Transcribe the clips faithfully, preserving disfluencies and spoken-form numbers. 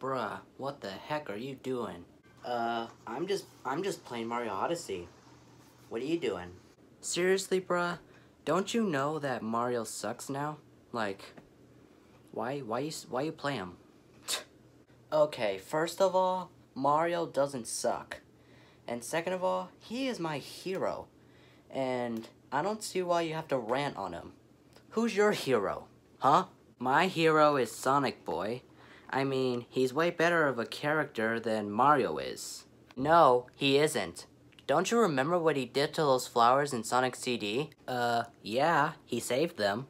Bruh, what the heck are you doing? Uh, I'm just, I'm just playing Mario Odyssey. What are you doing? Seriously, bruh? Don't you know that Mario sucks now? Like, why, why you, why you play him? Okay, first of all, Mario doesn't suck. And second of all, he is my hero. And I don't see why you have to rant on him. Who's your hero? Huh? My hero is Sonic Boy. I mean, he's way better of a character than Mario is. No, he isn't. Don't you remember what he did to those flowers in Sonic C D? Uh, yeah, he saved them.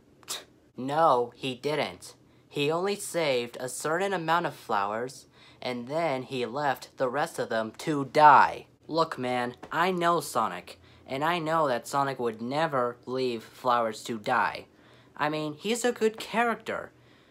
No, he didn't. He only saved a certain amount of flowers, and then he left the rest of them to die. Look, man, I know Sonic, and I know that Sonic would never leave flowers to die. I mean, he's a good character.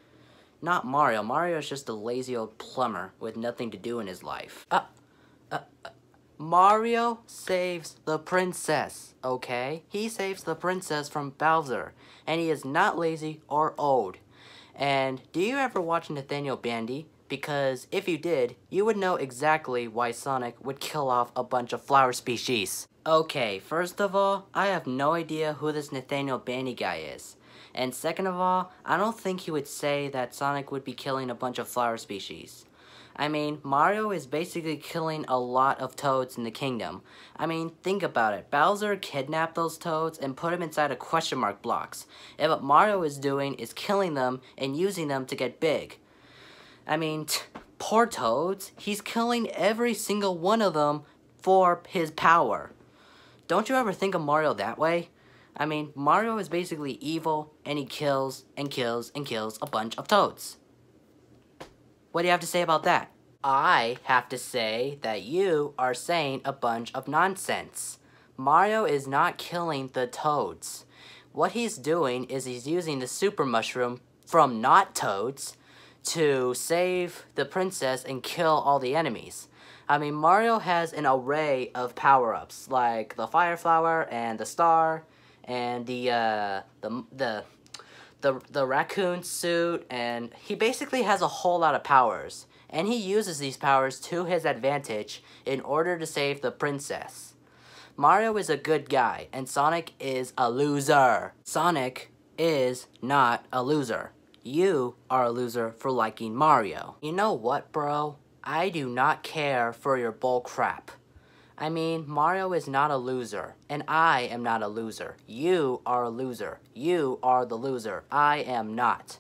Not Mario. Mario is just a lazy old plumber with nothing to do in his life. Uh, uh, uh, Mario saves the princess, okay? He saves the princess from Bowser, and he is not lazy or old. And do you ever watch Nathaniel Bandy? Because if you did, you would know exactly why Sonic would kill off a bunch of flower species. Okay, first of all, I have no idea who this Nathaniel Bandy guy is. And second of all, I don't think he would say that Sonic would be killing a bunch of flower species. I mean, Mario is basically killing a lot of toads in the kingdom. I mean, think about it. Bowser kidnapped those toads and put them inside of question mark blocks. And what Mario is doing is killing them and using them to get big. I mean, t poor toads. He's killing every single one of them for his power. Don't you ever think of Mario that way? I mean, Mario is basically evil, and he kills, and kills, and kills a bunch of toads. What do you have to say about that? I have to say that you are saying a bunch of nonsense. Mario is not killing the toads. What he's doing is he's using the super mushroom from not toads to save the princess and kill all the enemies. I mean, Mario has an array of power-ups, like the fire flower and the star, and the uh, the the the the raccoon suit, and he basically has a whole lot of powers, and he uses these powers to his advantage in order to save the princess. Mario is a good guy, and Sonic is a loser. Sonic is not a loser. You are a loser for liking Mario. You know what, bro? I do not care for your bull crap. I mean, Mario is not a loser, and I am not a loser. You are a loser. You are the loser. I am not.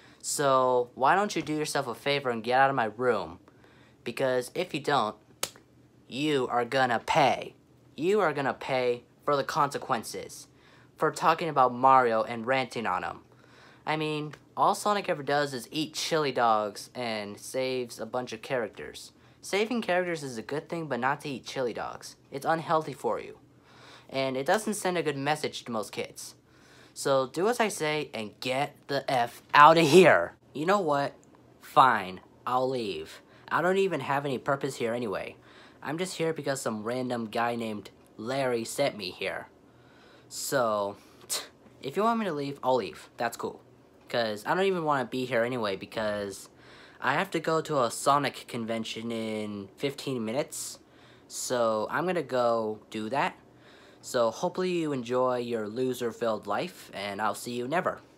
So, why don't you do yourself a favor and get out of my room? Because if you don't, you are gonna pay. You are gonna pay for the consequences for talking about Mario and ranting on him. I mean, all Sonic ever does is eat chili dogs and saves a bunch of characters. Saving characters is a good thing, but not to eat chili dogs. It's unhealthy for you. And it doesn't send a good message to most kids. So do as I say and get the F out of here. You know what? Fine, I'll leave. I don't even have any purpose here anyway. I'm just here because some random guy named Larry sent me here. So, if you want me to leave, I'll leave. That's cool. Because I don't even want to be here anyway because I have to go to a Sonic convention in fifteen minutes, so I'm gonna go do that. So hopefully you enjoy your loser-filled life, and I'll see you never.